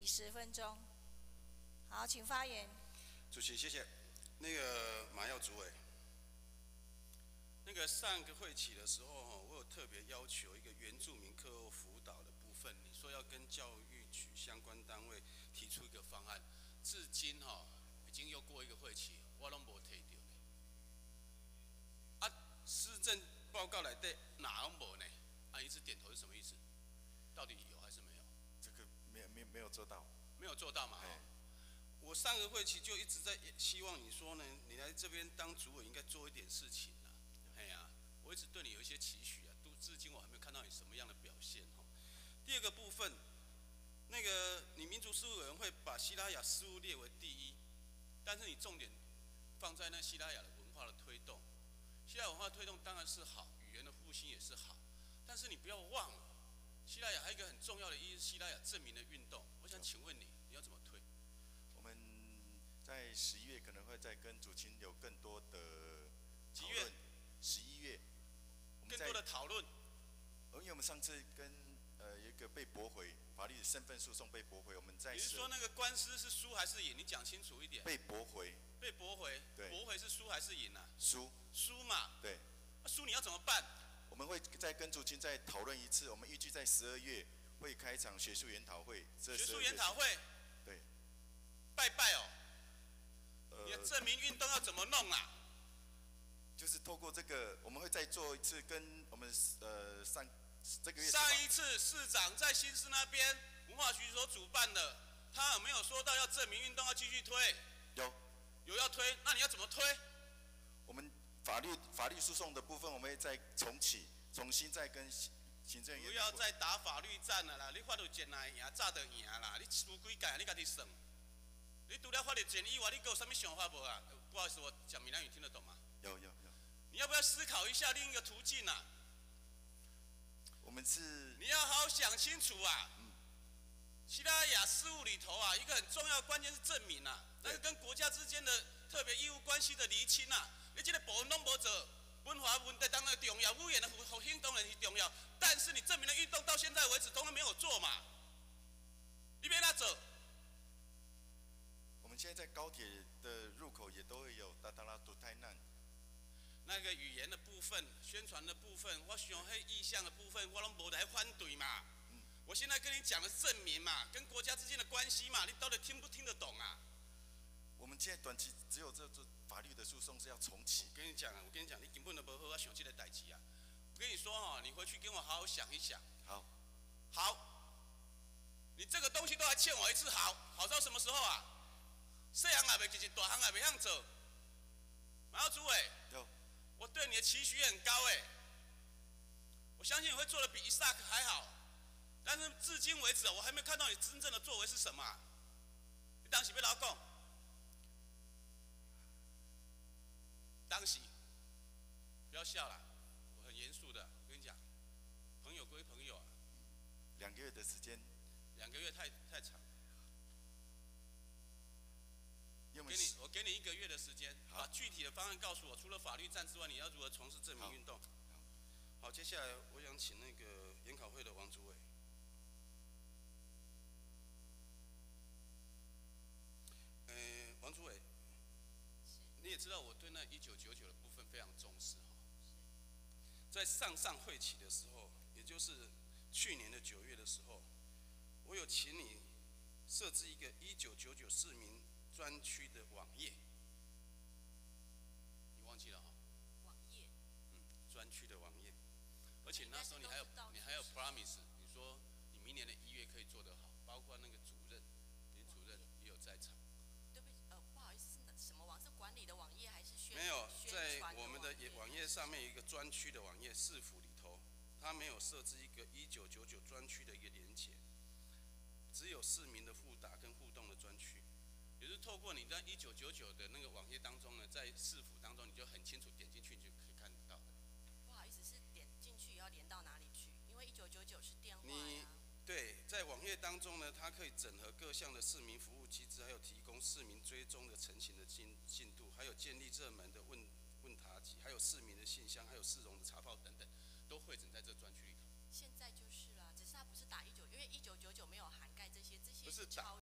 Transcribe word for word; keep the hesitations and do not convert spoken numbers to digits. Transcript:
以十分钟。好，请发言。 主席，谢谢。那个马耀主委，那个上个会期的时候，我有特别要求一个原住民课后辅导的部分，你说要跟教育局相关单位提出一个方案，至今哈已经又过一个会期，我拢无提到呢。啊，施政报告来的哪拢无呢？啊，一直点头是什么意思？到底有还是没有？ 这个没有没有没有做到， 没有做到嘛？哦。我上个会期就一直在希望你说呢，你来这边当主委应该做一点事情啊。哎呀，我一直对你有一些期许啊，都至今我还没有看到你什么样的表现哈。第二个部分，那个你民族事务委员会把西拉雅事务列为第一，但是你重点放在那西拉雅的文化的推动。西拉雅文化推动当然是好，语言的复兴也是好，但是你不要忘了，西拉雅还有一个很重要的意义是西拉雅证明的运动。我想请问你，你要怎么推？ 我们在十一月可能会再跟主亲有更多的几月？ 十一月， 更多的讨论。 因为我们上次跟呃有一个被驳回法律身份诉讼被驳回，我们在你是说那个官司是输还是赢？你讲清楚一点。 被驳回。 被驳回。 对。 驳回是输还是赢啊？ 输。 输嘛。 对。 那输你要怎么办？ 我们会再跟主亲再讨论一次，我们预计在十二月会开一场学术研讨会。 学术研讨会。 对。 拜拜哦。 呃。 你的证明运动要怎么弄啊？ 就是透过这个，我们会再做一次跟我们呃上这个月。 上一次市长在新市那边文化局所主办的，他有没有说到要证明运动要继续推？ 有。 有要推，那你要怎么推？ 我们法律法律诉讼的部分，我们会再重启，重新再跟行政院。 不要再打法律战了啦！你法律战来赢，早就赢啦！你输几届，你家己算。你除了法律战以外，你还有什么想法无啊？不好意思，我讲闽南语听得懂吗？ 有有有。 你要不要思考一下另一个途径啊？ 我们是。 你要好好想清楚啊！嗯。西拉雅事务里头啊，一个很重要的关键是证明啊，那是跟国家之间的特别义务关系的厘清啊。你这个部分拢无做，文化问题当然重要，语言的复兴当然是重要，但是你证明的运动到现在为止都没有做嘛？你别那做。 我们现在在高铁的入口也都会有达达拉杜泰难。 那个语言的部分、宣传的部分，我想迄意向的部分，我拢无来反对嘛。嗯、我现在跟你讲的是证明嘛，跟国家之间的关系嘛，你到底听不听得懂啊？ 我们现在短期只有这这法律的诉讼是要重启。 我跟你讲啊，我跟你讲，你根本都不好好想这个代志啊。我跟你说哈、哦，你回去跟我好好想一想。 好。 好。你这个东西都还欠我一次好，好到什么时候啊？细行也袂记，大行也袂晓做。马耀主委。 有。 我对你的期许也很高哎，我相信你会做的比伊萨克还好，但是至今为止我还没看到你真正的作为是什么、啊？你当时要老讲，当时不要笑啦，我很严肃的，我跟你讲，朋友归朋友啊。 两个月的时间。 两个月太太长。我给你，我给你一个月的时间，把具体的方案告诉我。除了法律战之外，你要如何从事证明运动？好，接下来我想请那个研考会的王主委。呃，王主委，你也知道我对那一九九九的部分非常重视哈。在上上会期的时候，也就是去年的九月的时候，我有请你设置一个一九九九市民专区的网页，你忘记了哈？ 网页。 嗯，专区的网页，而且那时候你还有你还有 promise， 你说你明年的一月可以做得好，包括那个主任，林主任也有在场。 对不起，呃，不好意思，什么网？是管理的网页还是宣？ 没有，在我们的网页上面有一个专区的网页，市府里头，它没有设置一个一九九九专区的一个连结，只有市民的互打跟互动的专区。也就是透过你在一九九九的那个网页当中呢，在市府当中，你就很清楚点进去，你就可以看得到的。 不好意思，是点进去要连到哪里去？因为一九九九是电话呀。 你对，在网页当中呢，它可以整合各项的市民服务机制，还有提供市民追踪的成型的进进度，还有建立热门的问问答集，还有市民的信箱，还有市容的查报等等，都汇整在这专区里头。 现在就是啦，只是它不是打一九，因为一九九九没有涵盖这些，这些不是打